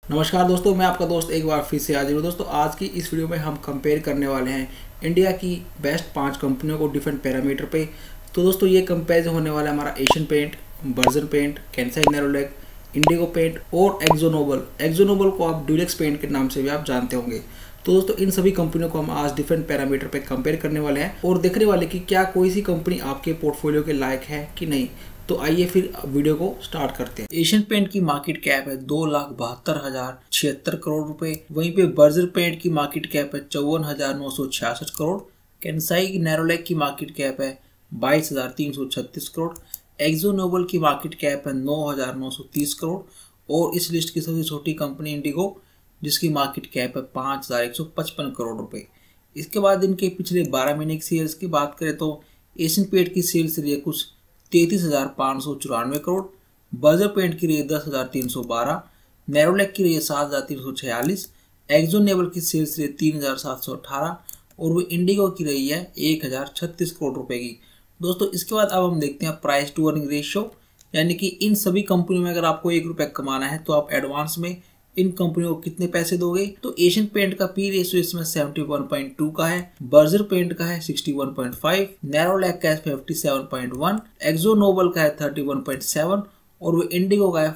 नमस्कार दोस्तों, मैं आपका दोस्त एक बार फिर से हाजिर हूँ। दोस्तों आज की इस वीडियो में हम कंपेयर करने वाले हैं इंडिया की बेस्ट 5 कंपनियों को डिफरेंट पैरामीटर पे। तो दोस्तों ये कंपेरिजन होने वाला है हमारा Asian paint, Berger paint, Kansai Nerolac, Indigo paint और एक्जो नोबल। एक्जो नोबल को आप ड्यूलेक्स पेंट के नाम से भी आप जानते होंगे। तो दोस्तों इन सभी कंपनियों को हम आज डिफरेंट पैरामीटर पे कंपेयर करने वाले हैं और देखने वाले कि क्या कोई सी कंपनी आपके पोर्टफोलियो के लायक है कि नहीं। तो आइए फिर वीडियो को स्टार्ट करते हैं। एशियन पेंट की मार्केट कैप है 2,72,076 करोड़ रुपए। वहीं पे बर्जर पेंट की मार्केट कैप है 54,966 करोड़। कैंसाई नेरोलैक की मार्केट कैप है 22,336 करोड़। एक्जो नोबल की मार्केट कैप है 9,930 करोड़ और इस लिस्ट की सबसे छोटी कंपनी इंडिगो, जिसकी मार्केट कैप है 5,155 करोड़ रुपए। इसके बाद इनके पिछले 12 महीने की सेल्स की बात करें तो एशियन पेंट की सेल्स रही है कुछ 33,594 करोड़, बर्जर पेंट की रही है 10,312, नेरोलैक की रही है 7,346, एक्जो नोबल की सेल्स रही है 3,718 और वो इंडिगो की रही है 1,036 करोड़ रुपए की। दोस्तों इसके बाद अब हम देखते हैं प्राइस टू अर्निंग रेशियो, यानी कि इन सभी कंपनियों में अगर आपको 1 रुपया कमाना है तो आप एडवांस में इन कंपनियों को कितने पैसे दोगे। तो एशियन पेंट का पी रेशियो इसमें 71.2 का है, बर्जर पेंट का है 61.5, नेरोलैक का है 57.1, एक्जो नोबल का है 31.7 और वो इंडिगो का है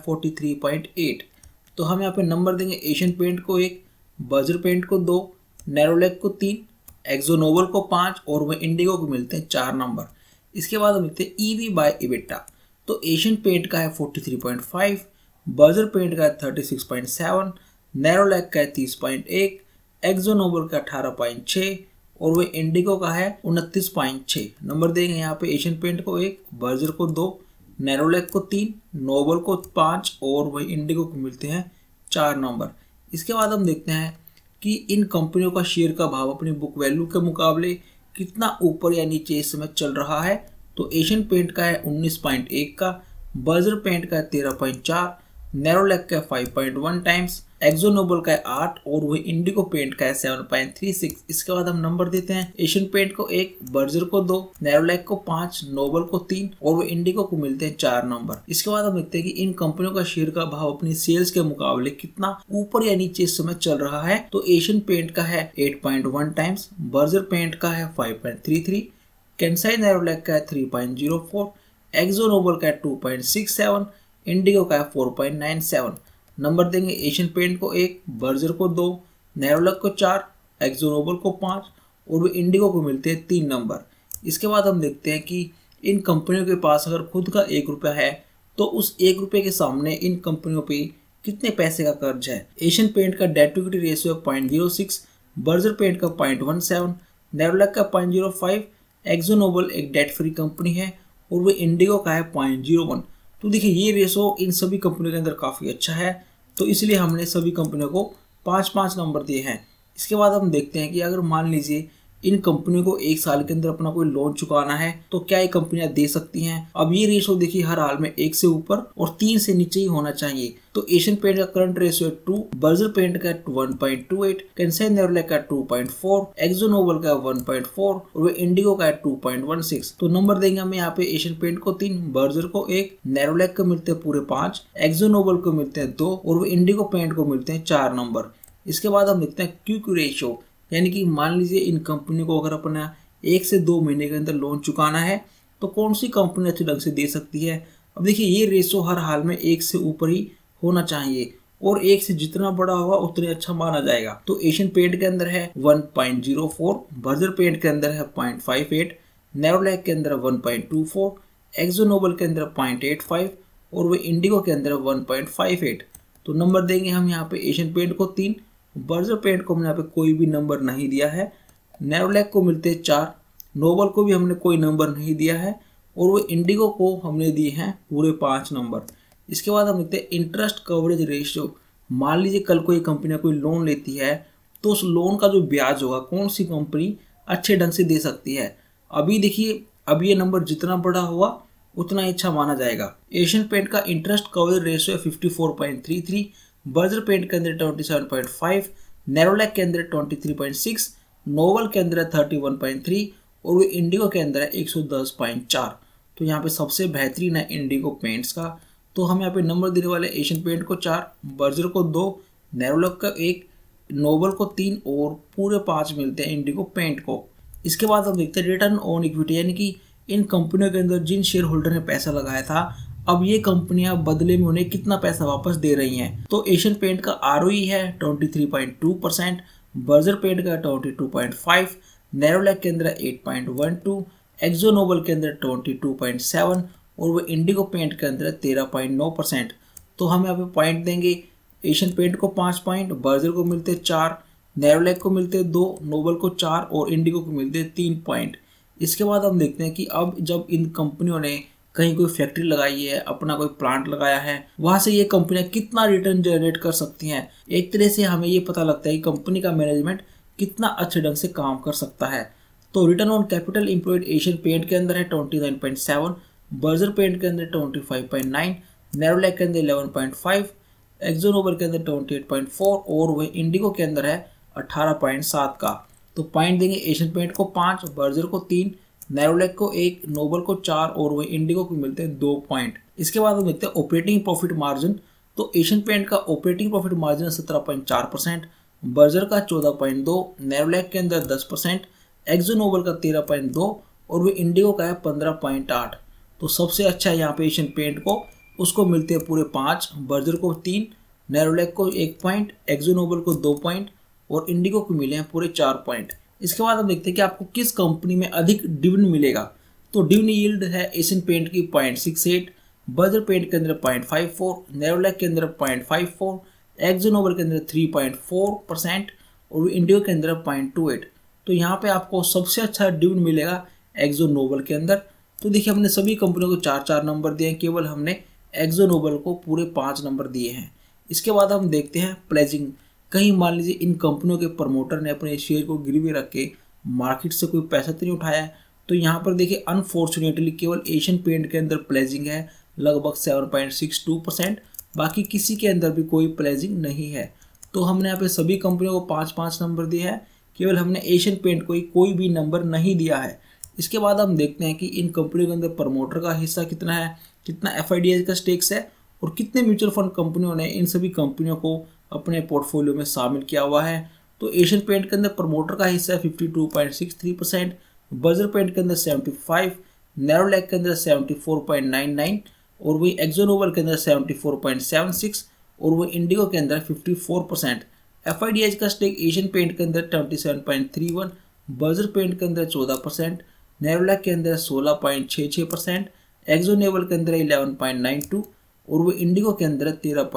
43.8। तो हम यहाँ पे नंबर देंगे एशियन पेंट को 1, बर्जर पेंट को 2, नेरोलैक को 3, एक्जो नोबल को 5 और वो इंडिगो को मिलते हैं 4 नंबर। इसके बाद हम मिलते हैं ईवी बाय इबिटा। तो एशियन पेंट का है 43.5, बर्जर पेंट का है 36.7, नेरोलैक का है 30.1, एक्जो नोबल का 18.6 और वो इंडिगो का है 29.6। नंबर देंगे यहाँ पे एशियन पेंट को 1, बर्जर को 2, नेरोलैक को 3, नोबल को 5 और वही इंडिगो को मिलते हैं 4 नंबर। इसके बाद हम देखते हैं कि इन कंपनियों का शेयर का भाव अपनी बुक वैल्यू के मुकाबले कितना ऊपर या नीचे इस समय चल रहा है। तो एशियन पेंट का है 19.1 का, बर्जर पेंट का है 13.4, नेरोलैक का 5.1 टाइम्स, एक्जो नोबल का है 8 और वही इंडिगो पेंट का है 7.36। इसके बाद हम नंबर देते हैं एशियन पेंट को 1, बर्जर को 2, नेरोलैक को 5, नोबल को 3 और वो इंडिगो को मिलते हैं 4 नंबर। इसके बाद हम देखते हैं कि इन कंपनियों का शेयर का भाव अपनी सेल्स के मुकाबले कितना ऊपर या नीचे इस समय चल रहा है। तो एशियन पेंट का है 8.1 टाइम्स, बर्जर पेंट का है 5.33, कैंसाई नेरोलैक का है 3.04, एक्जो नोबल का है 2.67, इंडिगो का है 4.97। नंबर देंगे एशियन पेंट को 1, बर्जर को 2, नेरोलैक को 4, एक्जो नोबल को 5 और वो इंडिगो को मिलते हैं 3 नंबर। इसके बाद हम देखते हैं कि इन कंपनियों के पास अगर खुद का 1 रुपया है तो उस 1 रुपये के सामने इन कंपनियों पे कितने पैसे का कर्ज है। एशियन पेंट का debt to equity ratio 0.06, Berger paint का 0.17, नेरोलैक का 0.05, एक्जो नोबल एक डेट फ्री कंपनी है और वो इंडिगो का है 0.01। तो देखिए ये रेशो इन सभी कंपनियों के अंदर काफ़ी अच्छा है, तो इसलिए हमने सभी कंपनियों को 5-5 नंबर दिए हैं। इसके बाद हम देखते हैं कि अगर मान लीजिए इन कंपनियों को 1 साल के अंदर अपना कोई लोन चुकाना है तो क्या ये कंपनियां दे सकती हैं। अब ये रेशो देखिए हर हाल में 1 से ऊपर और 3 से नीचे ही होना चाहिए। तो एशियन पेंट का करंट रेशियो 2, बर्जर पेंट का 1.28, कैंसाई नेरोलैक का 2.4, एक्जो नोबल का 1.4 और इंडिगो का 2.16। तो नंबर देंगे हम यहाँ पे एशियन पेंट को 3, बर्जर को 1, नेरोलैक को मिलते हैं पूरे 5, एक्जो नोबल को मिलते हैं 2 और वो इंडिगो पेंट को मिलते हैं 4 नंबर। इसके बाद हम देखते हैं क्विक रेशियो, यानी कि मान लीजिए इन कंपनी को अगर अपना 1 से 2 महीने के अंदर लोन चुकाना है तो कौन सी कंपनी अच्छे ढंग से दे सकती है। अब देखिए ये रेशो हर हाल में 1 से ऊपर ही होना चाहिए और 1 से जितना बड़ा होगा उतने अच्छा माना जाएगा। तो एशियन पेंट के अंदर है 1.04, बर्जर पेंट के अंदर है 0.58, नेरोलैक के अंदर 1.24, एक्जो नोबल के अंदर 0.85 और वो इंडिगो के अंदर 1.58। तो नंबर देंगे हम यहाँ पे एशियन पेंट को 3, बर्जर पेंट को हमने यहाँ पे कोई भी नंबर नहीं दिया है, नेरोलैक को मिलते हैं 4, नोबल को भी हमने कोई नंबर नहीं दिया है और वो इंडिगो को हमने दिए हैं पूरे 5 नंबर। इसके बाद हम देखते हैं इंटरेस्ट कवरेज रेशियो। मान लीजिए कल कोई कंपनी कोई लोन लेती है तो उस लोन का जो ब्याज होगा कौन सी कंपनी अच्छे ढंग से दे सकती है। अभी देखिए अब ये नंबर जितना बड़ा होगा उतना अच्छा माना जाएगा। एशियन पेंट का interest coverage ratio 54.33, Berger paint के अंदर 27.5, नेरोलैक के अंदर 23.6, नोबल के अंदर 31.3 और वो इंडिगो के अंदर है 110.4। तो यहाँ पे सबसे बेहतरीन है इंडिगो पेंट्स का। तो हम यहाँ पे नंबर देने वाले एशियन पेंट को 4, बर्जर को 2, नेरोलैक को 1, नोबल को 3 और पूरे 5 मिलते हैं इंडिगो पेंट को। इसके बाद हम देखते हैं रिटर्न ऑन इक्विटी, यानी कि इन कंपनियों के अंदर जिन शेयर होल्डर ने पैसा लगाया था अब ये कंपनियां बदले में उन्हें कितना पैसा वापस दे रही हैं। तो एशियन पेंट का ROE है 23.2%, बर्जर पेंट का 22.5%, नेरोलैक के अंदर 8.12%, एक्जो नोबल के अंदर 22.7% और वो इंडिगो पेंट के अंदर 13.9%। तो हम यहाँ पे पॉइंट देंगे, एशियन पेंट को 5 पॉइंट, बर्जर को मिलते 4, नेरोलैक को मिलते 2, नोबल को 4 और इंडिगो को मिलते 3 पॉइंट। इसके बाद हम देखते हैं कि अब जब इन कंपनियों ने कहीं कोई फैक्ट्री लगाई है, अपना कोई प्लांट लगाया है, वहां से ये कंपनियां कितना रिटर्न जनरेट कर सकती हैं। एक तरह से हमें ये पता लगता है कि कंपनी का मैनेजमेंट कितना अच्छे ढंग से काम कर सकता है। तो return on capital employed Asian paint के अंदर है 29.7, बर्जर पेंट के अंदर 25.9, नेरोलैक के अंदर 11.5, एक्जो नोबल के अंदर 28.4 और वह इंडिगो के अंदर है 18.7 का। तो पॉइंट देंगे एशियन पेंट को 5, बर्जर को 3, नेरोलैक को 1, नोबल को 4 और वह इंडिगो को मिलते हैं 2 पॉइंट। इसके बाद हम देखते हैं ऑपरेटिंग प्रॉफिट मार्जिन। तो एशियन पेंट का ऑपरेटिंग प्रॉफिट मार्जिन 17.4%, बर्जर का 14.2, नेरोलैक के अंदर 10%, एक्जो नोबल का 13.2 और वह इंडिगो का है 15.8। तो सबसे अच्छा यहाँ पे एशियन पेंट को उसको मिलते हैं पूरे 5, बर्जर को 3, नेरोलैक को 1 पॉइंट, एक्जो नोबल को 2 पॉइंट और इंडिगो को मिले हैं पूरे 4 पॉइंट। इसके बाद हम देखते हैं कि आपको किस कंपनी में अधिक डिविडेंड मिलेगा। तो डिविडेंड यील्ड है एशियन पेंट की 0.68, बर्जर पेंट के अंदर 0.54, नेरोलैक के अंदर 0.54, एक्जो नोबल के अंदर 3.4% और इंडिगो के अंदर 0.28। तो यहाँ पे आपको सबसे अच्छा डिविडेंड मिलेगा एक्जो नोबल के अंदर। तो देखिए हमने सभी कंपनियों को 4-4 नंबर दिए हैं, केवल हमने एक्जो नोबल को पूरे 5 नंबर दिए हैं। इसके बाद हम देखते हैं प्लेजिंग। कहीं मान लीजिए इन कंपनियों के प्रमोटर ने अपने शेयर को गिरवी रख के मार्केट से कोई पैसा तो नहीं उठाया है। तो यहाँ पर देखिए अनफॉर्चुनेटली केवल एशियन पेंट के अंदर प्लेजिंग है लगभग 7.62%, बाकी किसी के अंदर भी कोई प्लेजिंग नहीं है। तो हमने यहाँ पे सभी कंपनियों को 5-5 नंबर दिए हैं, केवल हमने एशियन पेंट को कोई भी नंबर नहीं दिया है। इसके बाद हम देखते हैं कि इन कंपनियों के अंदर प्रमोटर का हिस्सा कितना है, कितना FIDI का स्टेक्स है और कितने म्यूचुअल फंड कंपनियों ने इन सभी कंपनियों को अपने पोर्टफोलियो में शामिल किया हुआ है। तो एशियन पेंट के अंदर प्रमोटर का हिस्सा है 52.63%, बर्जर पेंट के अंदर 75%, नेरोलैक के अंदर 74.99 और वही एक्जो नोबल के अंदर 74.76 और वही इंडिगो के अंदर 54%। FIDI का स्टेक एशियन पेंट के अंदर 27.31, बर्जर पेंट के अंदर 14%, नेरोलैक के अंदर 16.66%, एक्जो नोबल के अंदर 11.92 और वो इंडिगो के अंदर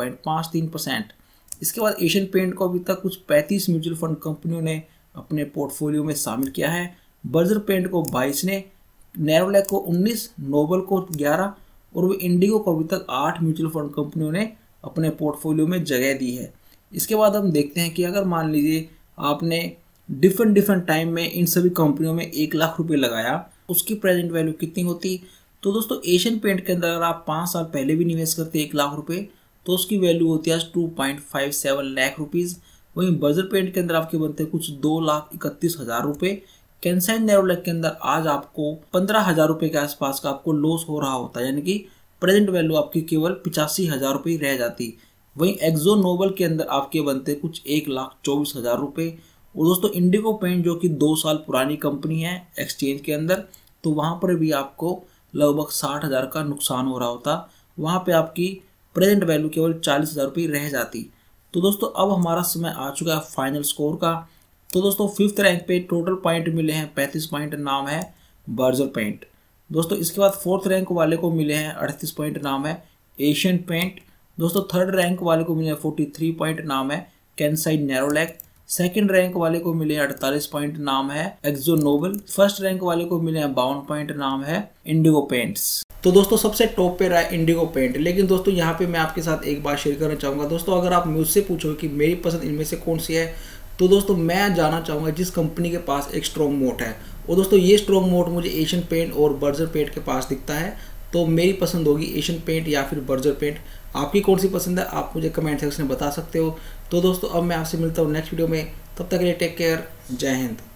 13.53%। इसके बाद एशियन पेंट को अभी तक कुछ 35 म्यूचुअल फंड कंपनियों ने अपने पोर्टफोलियो में शामिल किया है। बर्जर पेंट को 22 ने, नेरोलैक को 19, नोबल को 11 और वो इंडिगो को अभी तक 8 म्यूचुअल फंड कंपनियों ने अपने पोर्टफोलियो में जगह दी है। इसके बाद हम देखते हैं कि अगर मान लीजिए आपने डिफरेंट टाइम में इन सभी कंपनियों में 1 लाख रुपये लगाया, उसकी प्रेजेंट वैल्यू कितनी होती। तो दोस्तों एशियन पेंट के अंदर अगर आप 5 साल पहले भी निवेश करते 1 लाख रुपये तो उसकी वैल्यू होती है 2.57 लाख रुपीज़। वहीं बर्जर पेंट के अंदर आपके बनते हैं कुछ 2,31,000 रुपये। कैंसाइन नेरोलैक के अंदर आज आपको 15,000 रुपये के आसपास का आपको लॉस हो रहा होता है, यानी कि प्रेजेंट वैल्यू आपकी केवल 85,000 रुपये रह जाती। वहीं एक्जो नोबल के अंदर आपके बनते कुछ 1,24,000 रुपये। और दोस्तों इंडिगो पेंट जो कि 2 साल पुरानी कंपनी है एक्सचेंज के अंदर, तो वहाँ पर भी आपको लगभग 60,000 का नुकसान हो रहा होता। वहाँ पे आपकी प्रेजेंट वैल्यू केवल 40,000 रुपये रह जाती। तो दोस्तों अब हमारा समय आ चुका है फाइनल स्कोर का। तो दोस्तों 5th रैंक पे टोटल पॉइंट मिले हैं 35 पॉइंट, नाम है बर्जर पेंट। दोस्तों इसके बाद 4th रैंक वाले को मिले हैं 38 पॉइंट, नाम है एशियन पेंट। दोस्तों 3rd रैंक वाले को मिले हैं 43 पॉइंट, नाम है कैंसाइन नेरोलैक। 2nd रैंक वाले को मिले 48 पॉइंट, नाम है एक्जो नोबल। 1st रैंक वाले को मिले हैं 52 पॉइंट, नाम है इंडिगो पेंट्स। तो दोस्तों सबसे टॉप पे रहा है इंडिगो पेंट। लेकिन दोस्तों यहाँ पे मैं आपके साथ एक बात शेयर करना चाहूँगा। दोस्तों अगर आप मुझसे पूछो कि मेरी पसंद इनमें से कौन सी है, तो दोस्तों मैं जानना चाहूँगा जिस कंपनी के पास एक स्ट्रॉन्ग मोट है। और दोस्तों ये स्ट्रॉन्ग मोट मुझे एशियन पेंट और बर्जर पेंट के पास दिखता है, तो मेरी पसंद होगी एशियन पेंट या फिर बर्जर पेंट। आपकी कौन सी पसंद है आप मुझे कमेंट सेक्शन में बता सकते हो। तो दोस्तों अब मैं आपसे मिलता हूँ नेक्स्ट वीडियो में, तब तक के लिए टेक केयर, जय हिंद।